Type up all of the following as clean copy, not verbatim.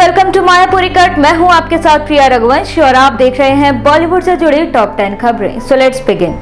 Welcome to Mayapuri cut. मैं हूं आपके साथ प्रिया रघुवंशी और आप देख रहे हैं बॉलीवुड से जुड़ी टॉप 10 खबरें। So let's begin.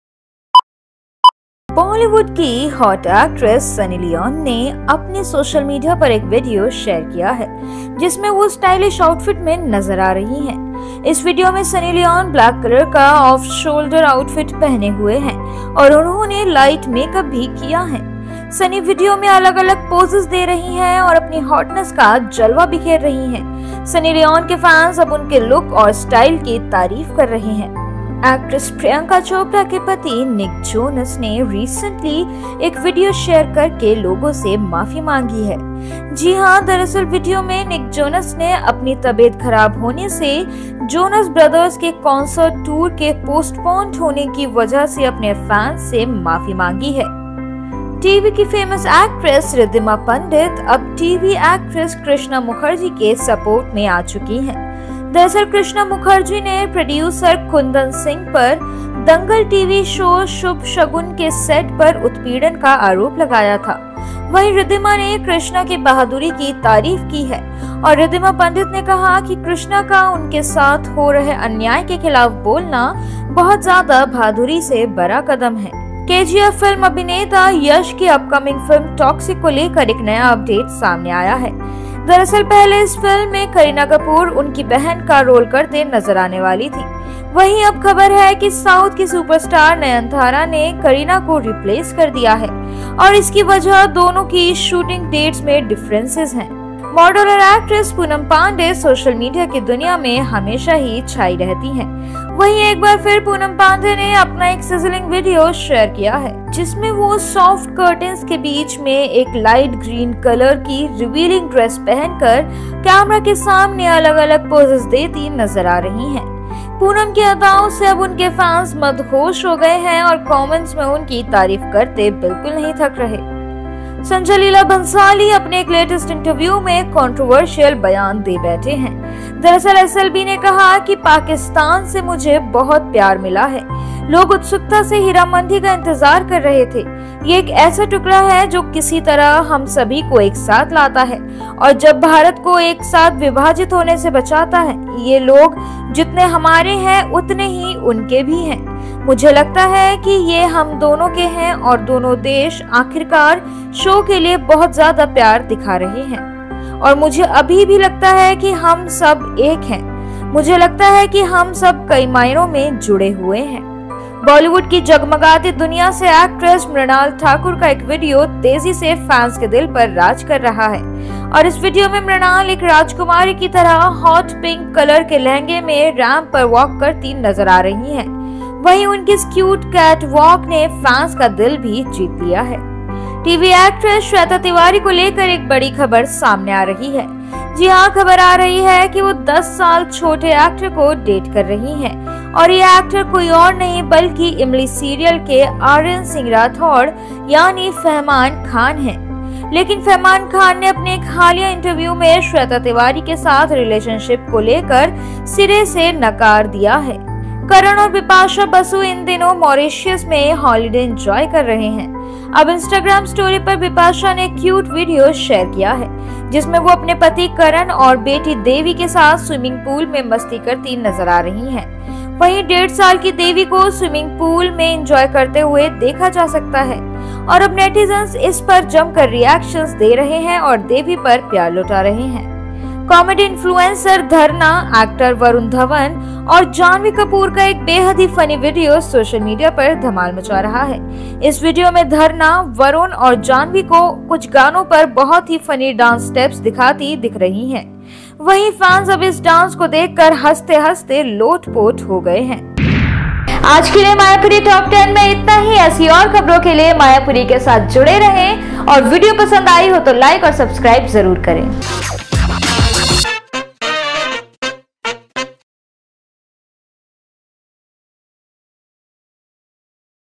बॉलीवुड की हॉट एक्ट्रेस सनी लियोन ने अपने सोशल मीडिया पर एक वीडियो शेयर किया है जिसमें वो स्टाइलिश आउटफिट में नजर आ रही हैं। इस वीडियो में सनी लियोन ब्लैक कलर का ऑफ शोल्डर आउटफिट पहने हुए हैं और उन्होंने लाइट मेकअप भी किया है। सनी वीडियो में अलग अलग पोजेस दे रही हैं और अपनी हॉटनेस का जलवा बिखेर रही हैं। सनी लियोन के फैंस अब उनके लुक और स्टाइल की तारीफ कर रहे हैं। एक्ट्रेस प्रियंका चोपड़ा के पति निक जोनस ने रिसेंटली एक वीडियो शेयर करके लोगों से माफी मांगी है। जी हाँ, दरअसल वीडियो में निक जोनस ने अपनी तबीयत खराब होने से जोनस ब्रदर्स के कॉन्सर्ट टूर के पोस्टपोन होने की वजह से अपने फैंस से माफी मांगी है। टीवी की फेमस एक्ट्रेस रिद्धिमा पंडित अब टीवी एक्ट्रेस कृष्णा मुखर्जी के सपोर्ट में आ चुकी हैं। दरअसल कृष्णा मुखर्जी ने प्रोड्यूसर कुंदन सिंह पर दंगल टीवी शो शुभ शगुन के सेट पर उत्पीड़न का आरोप लगाया था। वहीं रिद्धिमा ने कृष्णा की बहादुरी की तारीफ की है और रिद्धिमा पंडित ने कहा कि कृष्णा का उनके साथ हो रहे अन्याय के खिलाफ बोलना बहुत ज्यादा बहादुरी से बड़ा कदम है। केजीएफ फिल्म अभिनेता यश की अपकमिंग फिल्म टॉक्सिक को लेकर एक नया अपडेट सामने आया है। दरअसल पहले इस फिल्म में करीना कपूर उनकी बहन का रोल करते नजर आने वाली थी। वहीं अब खबर है कि साउथ की सुपरस्टार नयनतारा ने करीना को रिप्लेस कर दिया है और इसकी वजह दोनों की शूटिंग डेट्स में डिफरेंसेस हैं। मॉडल और actress Poonam Pandey social media की दुनिया में हमेशा ही छाई रहती हैं। वहीं एक बार फिर पूनम पांडे ने अपना एक सिजलिंग वीडियो शेयर किया है जिसमें वो सॉफ्ट कर्टेन्स के बीच में एक लाइट ग्रीन कलर की रिवीलिंग ड्रेस पहनकर कैमरा के सामने अलग अलग पोजेस देती नजर आ रही हैं। पूनम की अदाओं से अब उनके फैंस मदहोश हो गए हैं और कमेंट्स में उनकी तारीफ करते बिल्कुल नहीं थक रहे। संजय लीला भंसाली अपने एक लेटेस्ट इंटरव्यू में कंट्रोवर्शियल बयान दे बैठे हैं। दरअसल एसएलबी ने कहा कि पाकिस्तान से मुझे बहुत प्यार मिला है। लोग उत्सुकता से हीरा मंडी का इंतजार कर रहे थे। ये एक ऐसा टुकड़ा है जो किसी तरह हम सभी को एक साथ लाता है और जब भारत को एक साथ विभाजित होने से बचाता है। ये लोग जितने हमारे हैं उतने ही उनके भी हैं। मुझे लगता है कि ये हम दोनों के हैं और दोनों देश आखिरकार शो के लिए बहुत ज्यादा प्यार दिखा रहे हैं और मुझे अभी भी लगता है कि हम सब एक हैं। मुझे लगता है कि हम सब कई मायनों में जुड़े हुए हैं। बॉलीवुड की जगमगाती दुनिया से एक्ट्रेस मृणाल ठाकुर का एक वीडियो तेजी से फैंस के दिल पर राज कर रहा है और इस वीडियो में मृणाल एक राजकुमारी की तरह हॉट पिंक कलर के लहंगे में रैंप पर वॉक करती नजर आ रही हैं। वहीं उनकी इस क्यूट कैट वॉक ने फैंस का दिल भी जीत लिया है। टीवी एक्ट्रेस श्वेता तिवारी को लेकर एक बड़ी खबर सामने आ रही है। जी हाँ, खबर आ रही है कि वो 10 साल छोटे एक्टर को डेट कर रही हैं और ये एक्टर कोई और नहीं बल्कि इमली सीरियल के आर्यन सिंह राठौड़ यानी फहमान खान हैं। लेकिन फहमान खान ने अपने एक हालिया इंटरव्यू में श्वेता तिवारी के साथ रिलेशनशिप को लेकर सिरे से नकार दिया है। करण और बिपाशा बसु इन दिनों मॉरिशस में हॉलिडे एंजॉय कर रहे हैं। अब इंस्टाग्राम स्टोरी पर बिपाशा ने क्यूट वीडियो शेयर किया है जिसमें वो अपने पति करण और बेटी देवी के साथ स्विमिंग पूल में मस्ती करती नजर आ रही हैं। वहीं 1.5 साल की देवी को स्विमिंग पूल में एंजॉय करते हुए देखा जा सकता है और अब नेटिजन्स इस पर जमकर रिएक्शंस दे रहे हैं और देवी पर प्यार लुटा रहे हैं। Comedy influencer Dharna, actor Varun Dhawan और जानवी कपूर का एक बेहद ही फनी वीडियो सोशल मीडिया पर धमाल मचा रहा है। इस वीडियो में धरना, वरुण और जानवी को कुछ गानों पर बहुत ही फनी डांस स्टेप्स दिखाती दिख रही हैं। वहीं फैंस अब इस डांस को देखकर हंसते हंसते लोटपोट हो गए हैं। आज के लिए मायापुरी टॉप 10 में इतना ही। ऐसी और खबरों के लिए मायापुरी के साथ जुड़े रहें और वीडियो पसंद आई हो तो लाइक और सब्सक्राइब जरूर करें।